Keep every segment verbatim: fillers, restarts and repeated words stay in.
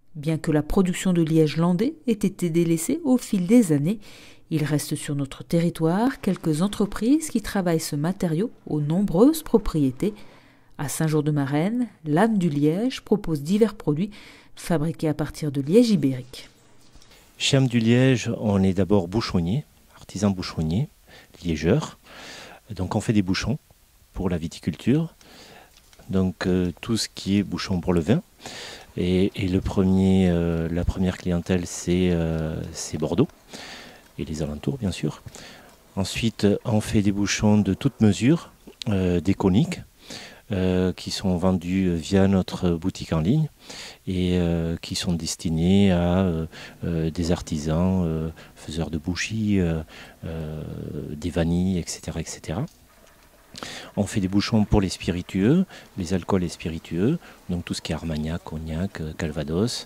Bien que la production de liège landais ait été délaissée au fil des années, il reste sur notre territoire quelques entreprises qui travaillent ce matériau aux nombreuses propriétés. À Saint-Jour-de-Marennes, l'Âme du Liège propose divers produits fabriqués à partir de liège ibérique. Chez Âme du Liège, on est d'abord bouchonnier, artisan bouchonnier, liégeur. Donc on fait des bouchons pour la viticulture, donc euh, tout ce qui est bouchon pour le vin. Et, et le premier, euh, la première clientèle, c'est euh, Bordeaux et les alentours, bien sûr. Ensuite, on fait des bouchons de toutes mesures, euh, des coniques, euh, qui sont vendus via notre boutique en ligne et euh, qui sont destinés à euh, euh, des artisans, euh, faiseurs de bougies, euh, euh, des vanilles, et cetera, et cetera. On fait des bouchons pour les spiritueux, les alcools et spiritueux, donc tout ce qui est Armagnac, Cognac, Calvados.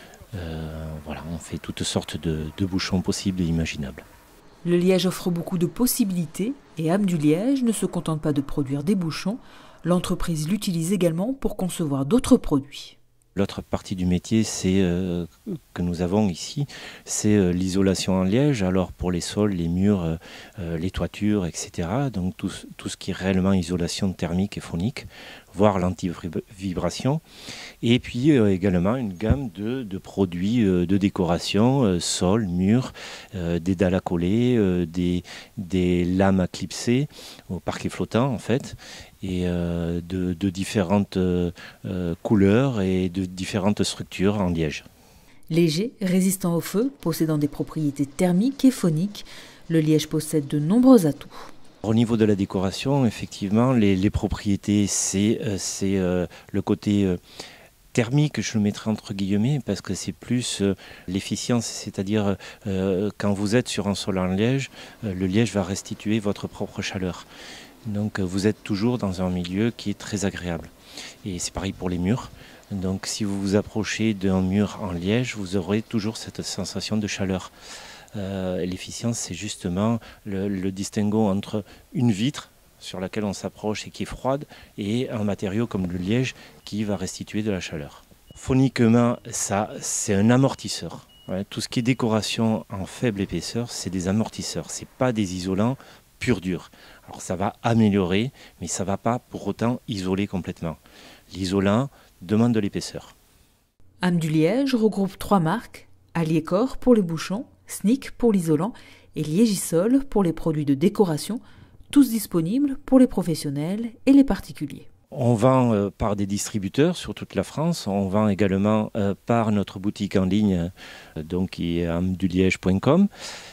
Euh, voilà, on fait toutes sortes de, de bouchons possibles et imaginables. Le liège offre beaucoup de possibilités et Âme du Liège ne se contente pas de produire des bouchons. L'entreprise l'utilise également pour concevoir d'autres produits. L'autre partie du métier c'est, euh, que nous avons ici, c'est euh, l'isolation en liège. Alors pour les sols, les murs, euh, les toitures, et cetera. Donc tout, tout ce qui est réellement isolation thermique et phonique, voire l'anti-vibration. Et puis euh, également une gamme de, de produits euh, de décoration, euh, sol, murs, euh, des dalles à coller, euh, des, des lames à clipser au parquet flottant en fait. Et euh, de, de différentes euh, couleurs et de différentes structures en liège. Léger, résistant au feu, possédant des propriétés thermiques et phoniques, le liège possède de nombreux atouts. Au niveau de la décoration, effectivement, les, les propriétés, c'est euh, euh, le côté euh, thermique, je le mettrai entre guillemets, parce que c'est plus euh, l'efficience, c'est-à-dire euh, quand vous êtes sur un sol en liège, euh, le liège va restituer votre propre chaleur. Donc vous êtes toujours dans un milieu qui est très agréable. Et c'est pareil pour les murs. Donc si vous vous approchez d'un mur en liège, vous aurez toujours cette sensation de chaleur. Euh, L'efficience, c'est justement le, le distinguo entre une vitre sur laquelle on s'approche et qui est froide et un matériau comme le liège qui va restituer de la chaleur. Phoniquement, ça, c'est un amortisseur. Ouais, tout ce qui est décoration en faible épaisseur, c'est des amortisseurs. Ce n'est pas des isolants pur dur. Alors ça va améliorer, mais ça ne va pas pour autant isoler complètement. L'isolant demande de l'épaisseur. Âme du Liège regroupe trois marques, Aliécor pour les bouchons, Snick pour l'isolant et Liégisol pour les produits de décoration, tous disponibles pour les professionnels et les particuliers. On vend euh, par des distributeurs sur toute la France, on vend également euh, par notre boutique en ligne, euh, donc qui est âme du liège point com.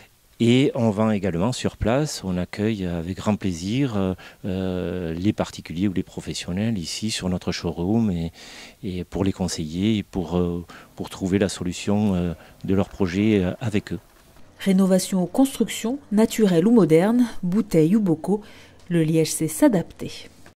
Et on vend également sur place, on accueille avec grand plaisir euh, les particuliers ou les professionnels ici sur notre showroom et, et pour les conseiller et pour, euh, pour trouver la solution euh, de leur projet euh, avec eux. Rénovation ou construction, naturelle ou moderne, bouteilles ou bocaux, le liège sait s'adapter.